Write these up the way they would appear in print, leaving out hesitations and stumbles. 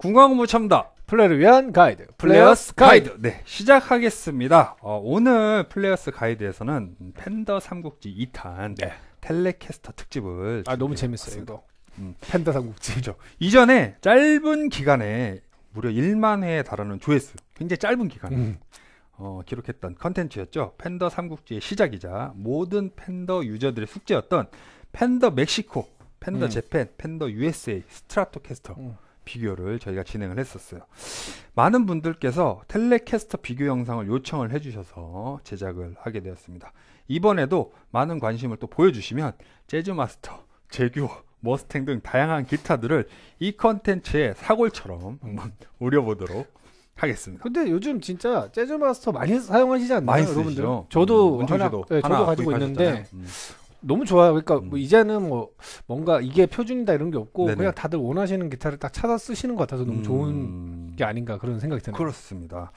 궁광무 첨다 플레이를 위한 가이드, 플레이어스 가이드. 네, 시작하겠습니다. 오늘 플레이어스 가이드에서는 펜더 삼국지 2탄 네. 텔레캐스터 특집을 너무 재밌어요 이거. 음. 펜더 삼국지. 그렇죠. 이전에 짧은 기간에 무려 1만 회에 달하는 조회수, 굉장히 짧은 기간에 기록했던 컨텐츠였죠. 펜더 삼국지의 시작이자 모든 펜더 유저들의 숙제였던 펜더 멕시코, 펜더 재팬, 펜더 USA, 스트라토캐스터 비교를 저희가 진행을 했었어요. 많은 분들께서 텔레캐스터 비교 영상을 요청을 해주셔서 제작을 하게 되었습니다. 이번에도 많은 관심을 또 보여주시면 재즈마스터, 제규어, 머스탱 등 다양한 기타들을 이 컨텐츠의 사골처럼 한번 우려보도록 하겠습니다. 근데 요즘 진짜 재즈마스터 많이 사용하시지 않나요, 많이 여러분들? 쓰시죠. 저도 은총씨도 저도 가지고 있는데 너무 좋아요. 그러니까 뭐 이제는 뭐 뭔가 이게 표준이다 이런 게 없고 네네. 그냥 다들 원하시는 기타를 딱 찾아 쓰시는 것 같아서 너무 좋은 게 아닌가 그런 생각이 드네요. 그렇습니다.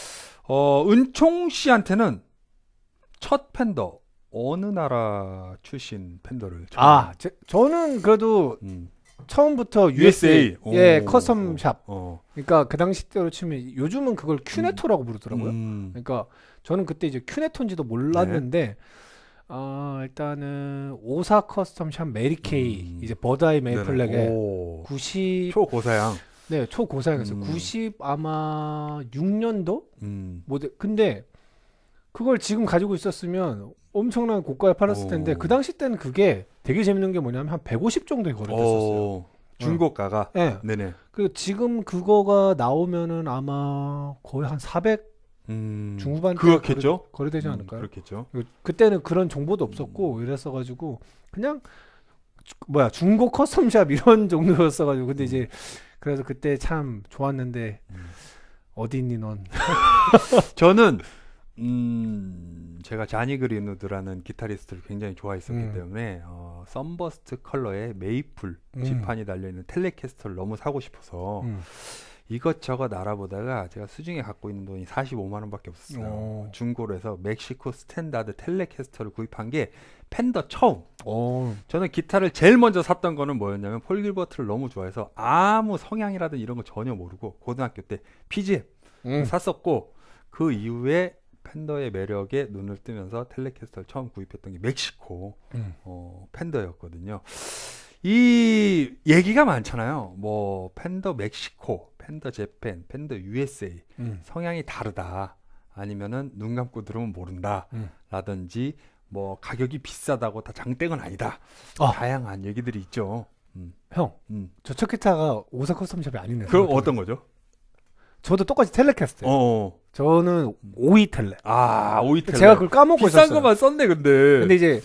은총 씨한테는 첫 펜더 어느 나라 출신 펜더를 저는 그래도 처음부터 USA 오. 커스텀 샵. 그러니까 그 당시 때로 치면 요즘은 그걸 큐네토라고 부르더라고요. 그러니까 저는 그때 이제 큐네토인지도 몰랐는데 일단은 오사 커스텀 샵 메리케이 이제 버드아이 메이플렉에 90 초고사양. 네, 초고사양이었어요. 90 아마 6년도 모델. 근데 그걸 지금 가지고 있었으면 엄청난 고가에 팔았을 텐데 그 당시 때는 그게 되게 재밌는 게 뭐냐면 한 150 정도에 거래됐었어요. 중고가가. 네. 네네. 그리고 지금 그거가 나오면은 아마 거의 한 400 중후반 그렇겠죠. 거래되지 않을까요? 그렇겠죠. 그때는 그런 정보도 없었고 이랬어 가지고 그냥 중고 커스텀샵 이런 정도였어 가지고 근데 이제 그래서 그때 참 좋았는데 어디 있니 넌? 저는 제가 자니 그린우드라는 기타리스트를 굉장히 좋아했었기 때문에 썬버스트 컬러의 메이플 지판이 달려있는 텔레캐스터를 너무 사고 싶어서 이것저것 알아보다가 제가 수중에 갖고 있는 돈이 45만 원밖에 없었어요. 중고로 해서 멕시코 스탠다드 텔레캐스터를 구입한 게 펜더 처음. 저는 기타를 제일 먼저 샀던 거는 뭐였냐면 폴 길버트를 너무 좋아해서 아무 성향이라든 이런 거 전혀 모르고 고등학교 때 PGM 샀었고 그 이후에 펜더의 매력에 눈을 뜨면서 텔레캐스터를 처음 구입했던 게 멕시코 펜더였거든요. 이 얘기가 많잖아요. 뭐 펜더 멕시코, 펜더 재팬, 펜더 USA 성향이 다르다. 아니면은 눈 감고 들으면 모른다. 라든지 뭐 가격이 비싸다고 다 장땡은 아니다. 다양한 얘기들이 있죠. 형, 저 첫 기타가 오사 커스텀샵이 아니네요. 그럼 어떤 거죠? 저도 똑같이 텔레캐스터예요. 저는 오이 텔레. 오이 텔레. 제가 그걸 까먹고 있었어요. 비싼 것만 썼네, 근데. 근데 이제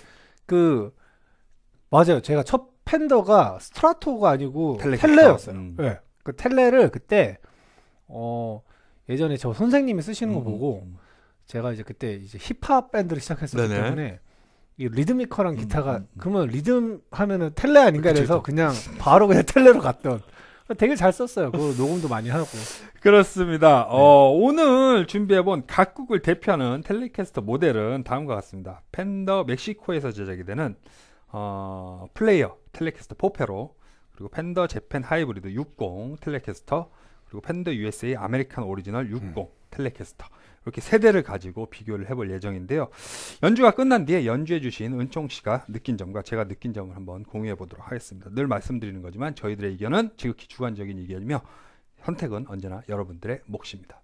맞아요. 제가 첫 펜더가 스트라토가 아니고 텔레였어요. 네. 그 텔레를 그때 예전에 저 선생님이 쓰시는 거 보고 제가 이제 그때 이제 힙합 밴드를 시작했었기 때문에 이 리드미컬한 기타가 그러면 리듬 하면은 텔레 아닌가 해서 그냥 바로 그냥 텔레로 갔던. 되게 잘 썼어요. 그거 녹음도 많이 하고. 그렇습니다. 오늘 준비해본 각국을 대표하는 텔레캐스터 모델은 다음과 같습니다. 펜더 멕시코에서 제작이 되는 플레이어 텔레캐스터 포페로, 그리고 펜더 재팬 하이브리드 60 텔레캐스터, 그리고 펜더 USA 아메리칸 오리지널 60 텔레캐스터, 이렇게 세 대를 가지고 비교를 해볼 예정인데요. 연주가 끝난 뒤에 연주해 주신 은총 씨가 느낀 점과 제가 느낀 점을 한번 공유해 보도록 하겠습니다. 늘 말씀드리는 거지만 저희들의 의견은 지극히 주관적인 의견이며 선택은 언제나 여러분들의 몫입니다.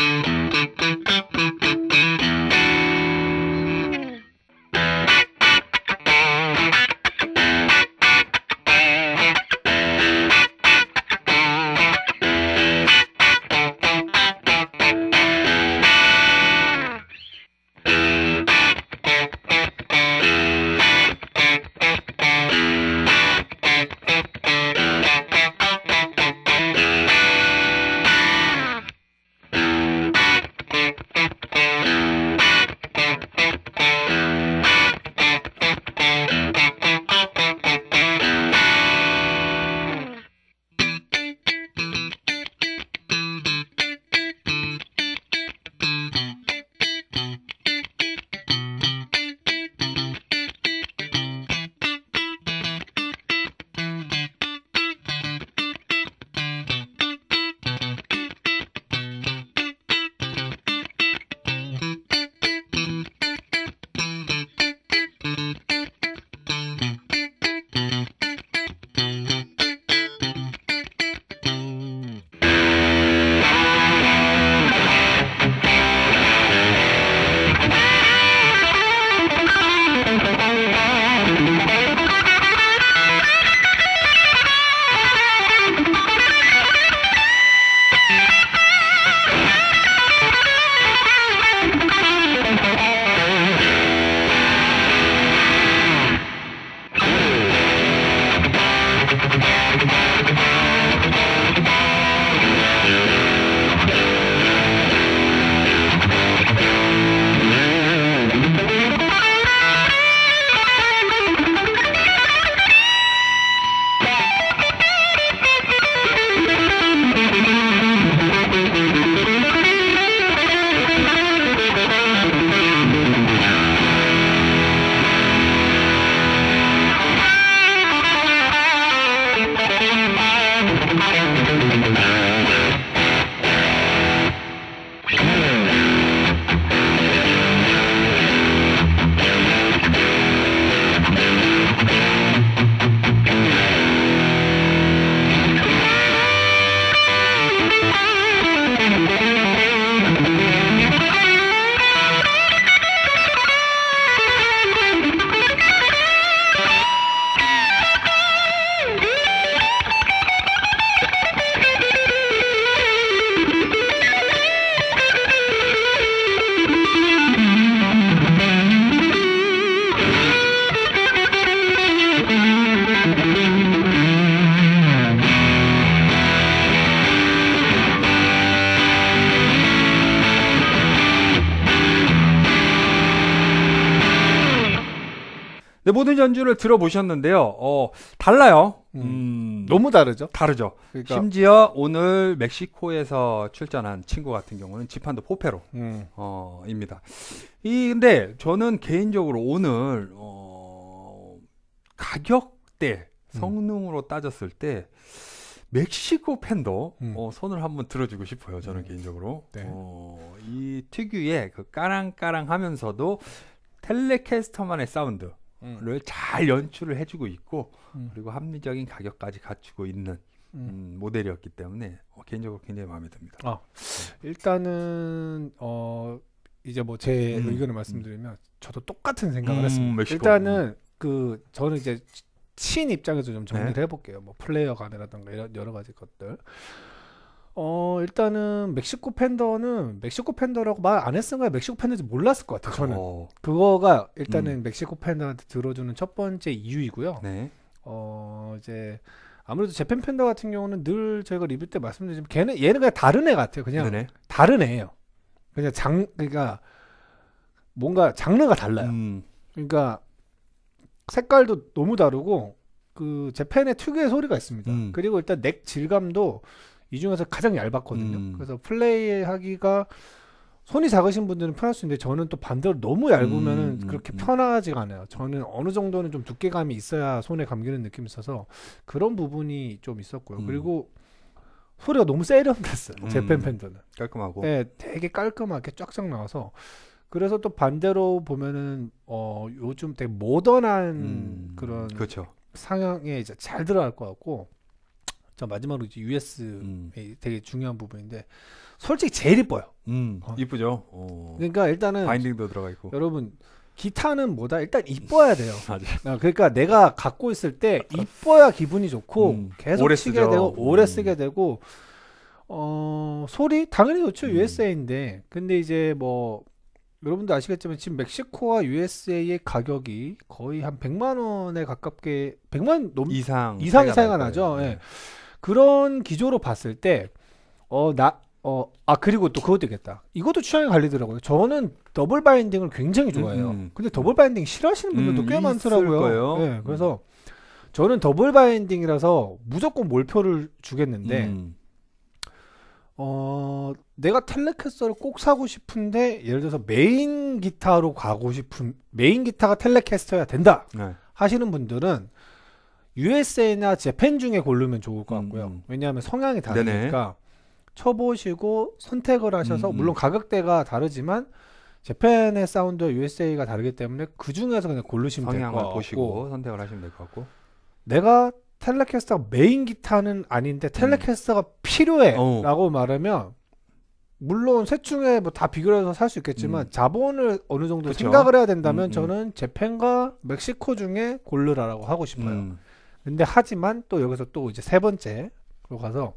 네, 모든 연주를 들어보셨는데요. 달라요. 너무 다르죠? 다르죠. 그러니까. 심지어 오늘 멕시코에서 출전한 친구 같은 경우는 지판도 포페로 입니다. 근데 저는 개인적으로 오늘 가격대 성능으로 따졌을 때 멕시코 팬도 손을 한번 들어주고 싶어요. 저는 개인적으로. 네. 이 특유의 그 까랑까랑하면서도 텔레캐스터만의 사운드를 잘 연출을 해주고 있고 그리고 합리적인 가격까지 갖추고 있는 모델이었기 때문에 개인적으로 굉장히 마음에 듭니다. 일단은 이제 뭐 제 의견을 말씀드리면 저도 똑같은 생각을 했습니다. 멕시코. 일단은 저는 이제 친 입장에서 좀 정리를 해볼게요. 뭐 플레이어 간이라든가 이런 여러 가지 것들. 일단은 멕시코 팬더라고 말 안 했으면 멕시코 팬더인지 몰랐을 것 같아요. 저는 그거가 일단은 megxico 팬더한테 들어주는 첫 번째 이유이고요. 네. 이제 아무래도 재팬 팬더 같은 경우는 늘 저희가 리뷰 때 말씀드리지만 얘는 그냥 다른 애 같아요. 그냥 네네. 다른 애예요. 그러니까 뭔가 장르가 달라요. 그러니까 색깔도 너무 다르고 그 재팬의 특유의 소리가 있습니다. 그리고 일단 넥 질감도 이 중에서 가장 얇았거든요. 그래서 플레이하기가 손이 작으신 분들은 편할 수 있는데 저는 또 반대로 너무 얇으면은 그렇게 편하지가 않아요. 저는 어느 정도는 좀 두께감이 있어야 손에 감기는 느낌이 있어서 그런 부분이 좀 있었고요. 그리고 소리가 너무 세련됐어요. 재팬 팬더는. 깔끔하고. 네, 되게 깔끔하게 쫙쫙 나와서 그래서 또 반대로 보면은 요즘 되게 모던한 그런 그렇죠. 상향에 이제 잘 들어갈 것 같고 자, 마지막으로 이제 US 되게 중요한 부분인데 솔직히 제일 이뻐요. 이쁘죠. 그러니까 일단은 바인딩도 들어가 있고. 여러분 기타는 뭐다? 일단 이뻐야 돼요. 맞아요. 그러니까 내가 갖고 있을 때 이뻐야 기분이 좋고 계속 오래 치게 쓰죠. 되고 오래 쓰게 되고 소리 당연히 좋죠. USA인데 근데 이제 뭐 여러분도 아시겠지만 지금 멕시코와 USA의 가격이 거의 한 100만 원에 가깝게 100만 이상이 차이가 나죠. 예. 그런 기조로 봤을 때 그리고 또 그것도 있겠다. 이것도 취향이 갈리더라고요. 저는 더블 바인딩을 굉장히 좋아해요. 근데 더블 바인딩 싫어하시는 분들도 꽤 많더라고요. 네, 그래서 저는 더블 바인딩이라서 무조건 몰표를 주겠는데 내가 텔레캐스터를 꼭 사고 싶은데 예를 들어서 메인 기타로 가고 싶은 메인 기타가 텔레캐스터야 된다 하시는 분들은 USA나 재팬 중에 고르면 좋을 것 같고요. 왜냐하면 성향이 다르니까 쳐보시고 선택을 하셔서 물론 가격대가 다르지만 재팬의 사운드와 USA가 다르기 때문에 그 중에서 그냥 고르시면 될 것 같고 성향을 보시고 선택을 하시면 될 것 같고 내가 텔레캐스터가 메인 기타는 아닌데 텔레캐스터가 필요해 라고 말하면 물론 셋 중에 뭐 다 비교해서 살 수 있겠지만 자본을 어느 정도 그쵸? 생각을 해야 된다면 저는 재팬과 멕시코 중에 고르라라고 하고 싶어요. 근데 하지만 또 여기서 또 이제 세 번째로 가서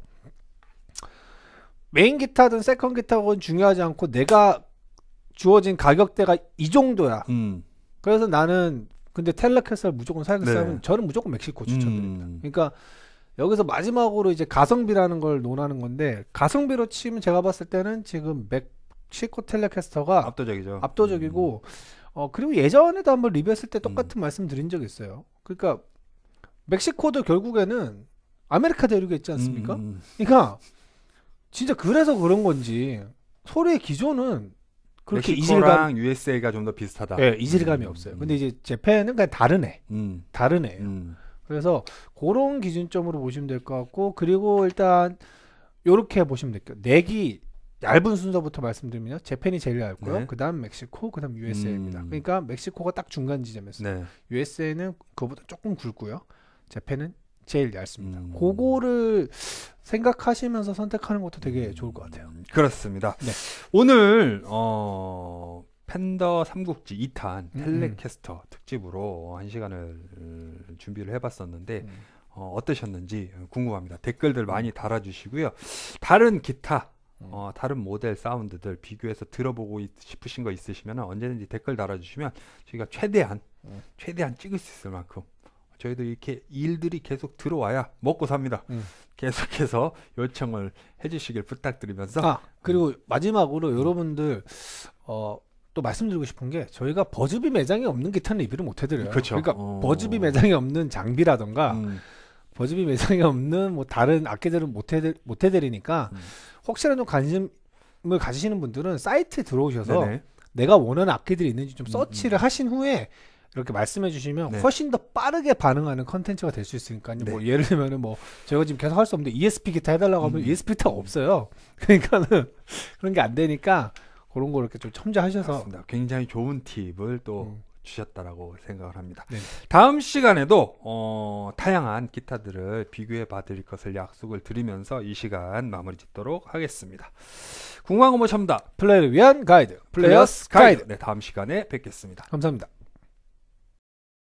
메인 기타든 세컨 기타든 중요하지 않고 내가 주어진 가격대가 이 정도야. 그래서 나는 근데 텔레캐스터를 무조건 사야겠으면 저는 무조건 멕시코 추천드립니다. 그러니까 여기서 마지막으로 이제 가성비라는 걸 논하는 건데 가성비로 치면 제가 봤을 때는 지금 멕시코 텔레캐스터가 압도적이고 그리고 예전에도 한번 리뷰했을 때 똑같은 말씀 드린 적이 있어요. 그러니까 멕시코도 결국에는 아메리카 대륙에 있지 않습니까? 그러니까 진짜 그래서 그런 건지 소리의 기존은 그렇게 멕시코랑 USA가 좀 더 비슷하다. 네, 이질감이 없어요. 근데 이제 재팬은 그냥 다른 애예요. 그래서 그런 기준점으로 보시면 될 것 같고 그리고 일단 요렇게 보시면 될게요. 넥이 얇은 순서부터 말씀드리면 재팬이 제일 얇고요. 그다음 멕시코, 그다음 USA입니다. 그러니까 멕시코가 딱 중간 지점이었어요. USA는 그거보다 조금 굵고요. 재팬은 제일 얇습니다. 그거를 생각하시면서 선택하는 것도 되게 좋을 것 같아요. 그렇습니다. 오늘 팬더 삼국지 2탄 텔레캐스터 특집으로 1시간을 준비를 해봤었는데 어떠셨는지 궁금합니다. 댓글들 많이 달아주시고요. 다른 기타 다른 모델 사운드들 비교해서 들어보고 싶으신 거 있으시면 언제든지 댓글 달아주시면 저희가 최대한 찍을 수 있을 만큼 저희도 이렇게 일들이 계속 들어와야 먹고 삽니다. 계속해서 요청을 해주시길 부탁드리면서 그리고 마지막으로 여러분들 또 말씀드리고 싶은 게 저희가 버즈비 매장이 없는 기타는 리뷰를 못 해드려요. 그러니까 버즈비 매장이 없는 장비라던가 버즈비 매장이 없는 뭐 다른 악기들은 못 해드리니까 혹시나 좀 관심을 가지시는 분들은 사이트에 들어오셔서 내가 원하는 악기들이 있는지 좀 서치를 하신 후에 이렇게 말씀해 주시면 훨씬 더 빠르게 반응하는 컨텐츠가 될 수 있으니까요. 뭐 예를 들면은 뭐 저희가 지금 계속 할 수 없는데 ESP 기타 해달라고 하면 ESP 기타가 없어요. 그러니까는 그런 게 안 되니까 그런 거 이렇게 좀 첨자하셔서 그렇습니다. 굉장히 좋은 팁을 또 주셨다라고 생각을 합니다. 다음 시간에도 다양한 기타들을 비교해 봐드릴 것을 약속을 드리면서 이 시간 마무리 짓도록 하겠습니다. 궁금한 거 뭐 전부 다 플레이를 위한 가이드 플레이어스 가이드. 다음 시간에 뵙겠습니다. 감사합니다.